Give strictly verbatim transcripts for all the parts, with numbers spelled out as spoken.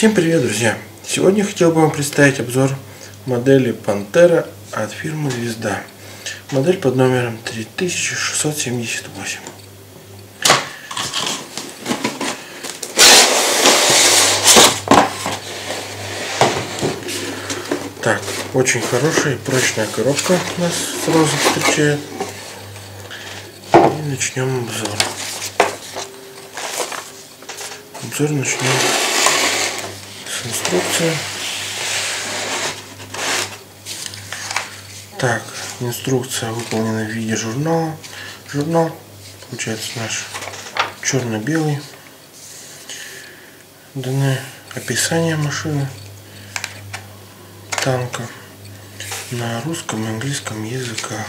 Всем привет, друзья! Сегодня хотел бы вам представить обзор модели Pantera от фирмы Звезда. Модель под номером три тысячи шестьсот семьдесят восемь. Так, очень хорошая и прочная коробка нас сразу встречает. И начнем обзор. Обзор начнем с инструкции. Так, инструкция выполнена в виде журнала. Журнал получается наш черно-белый. Даны описание машины, танка на русском и английском языках.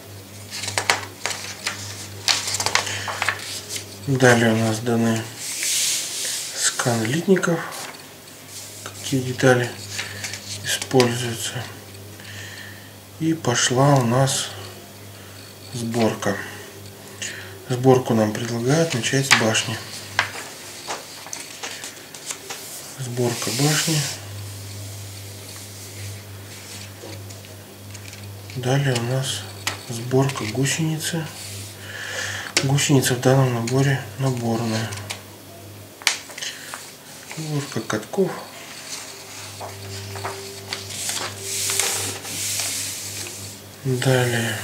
Далее у нас даны скан литников, какие детали используются. И пошла у нас сборка. Сборку нам предлагают начать с башни. Сборка башни. Далее у нас сборка гусеницы. Гусеница в данном наборе наборная. Сборка катков. Далее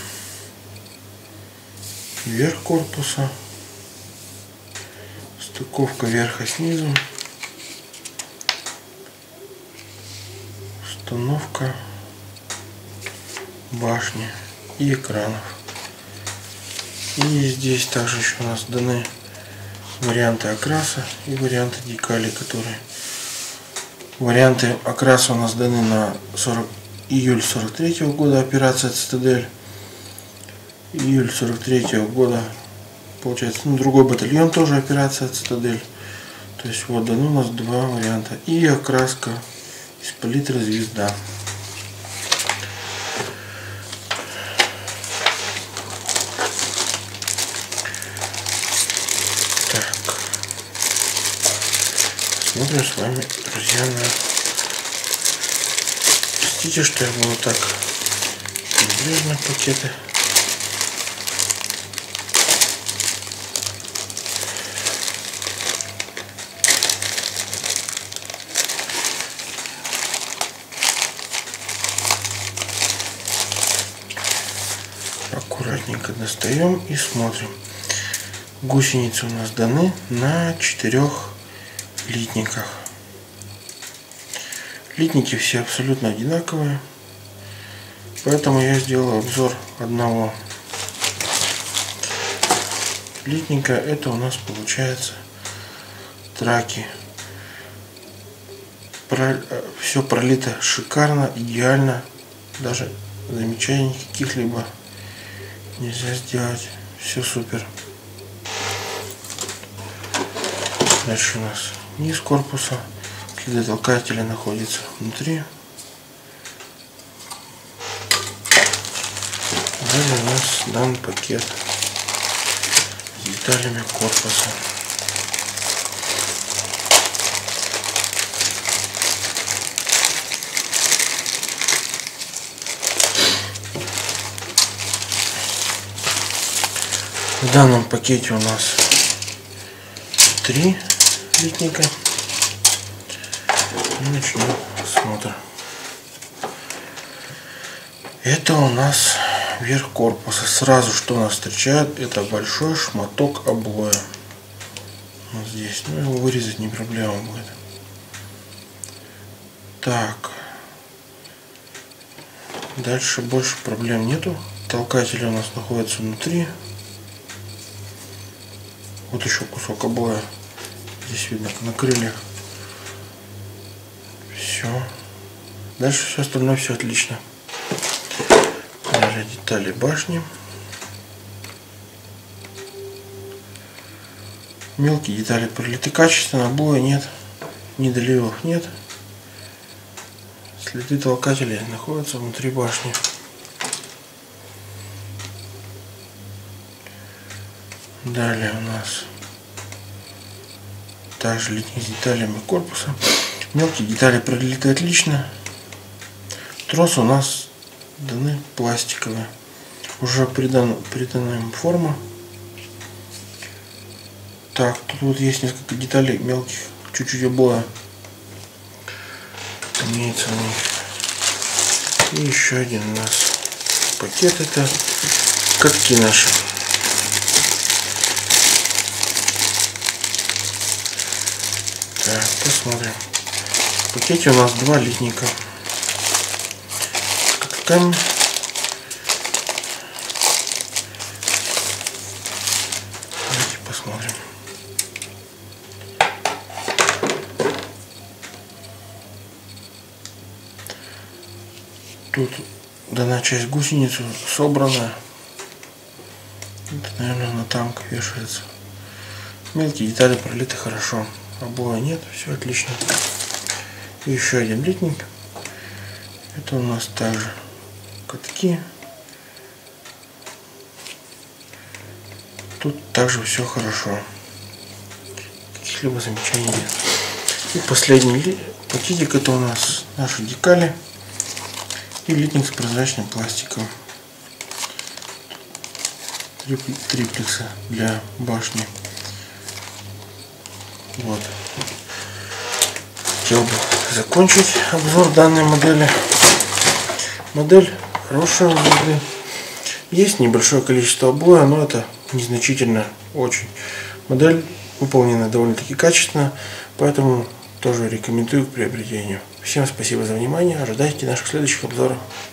верх корпуса. Стыковка верха с низом. Установка башни и экранов. И здесь также еще у нас даны варианты окраса и варианты декалей, которые варианты окраса у нас даны на июль сорок третьего года, операция Цитадель. Июль сорок третьего года, получается, ну, другой батальон тоже операция Цитадель. То есть вот даны у нас два варианта. И окраска из палитры Звезда. Смотрим с вами, друзья, на... Простите, что я буду так небрежно пакеты. Аккуратненько достаем и смотрим. Гусеницы у нас даны на четырех литниках. Литники все абсолютно одинаковые, поэтому я сделал обзор одного литника. Это у нас получается траки. Про... Все пролито шикарно, идеально, даже замечаний каких-либо нельзя сделать. Все супер. Дальше у нас низ корпуса, следы толкателя находятся внутри. Далее у нас дан пакет с деталями корпуса. В данном пакете у нас три литника. Начнем осмотр. Это у нас верх корпуса. Сразу что нас встречает, это большой шматок облоя. Вот здесь. Ну, его вырезать не проблема будет. Так. Дальше больше проблем нету. Толкатели у нас находятся внутри. Вот еще кусок облоя. Здесь видно на крыльях. Все. Дальше все остальное все отлично. Далее детали башни. Мелкие детали пролиты качественно, облоя нет, недоливов нет. Следы толкателей находятся внутри башни. Далее у нас также литник с деталями корпуса. Мелкие детали пролиты отлично. Тросы у нас даны пластиковые. Уже придана, придана им форма. Так, тут вот есть несколько деталей мелких, чуть-чуть обоя имеется у них. И еще один у нас пакет, это катки наши. Так, посмотрим. В пакете у нас два литника с катками. Давайте посмотрим. Тут дана часть гусеницы собранная. Это, наверное, на танк вешается. Мелкие детали пролиты хорошо. Обоя нет, все отлично. И еще один литник. Это у нас также катки. Тут также все хорошо. Каких-либо замечаний нет. И последний пакетик, это у нас наши декали. И литник с прозрачным пластиком. Триплексы для башни. Вот. Хотел бы закончить обзор данной модели. Модель хорошая выглядит. Есть небольшое количество обоя, но это незначительно очень. Модель выполнена довольно-таки качественно, поэтому тоже рекомендую к приобретению. Всем спасибо за внимание. Ожидайте наших следующих обзоров.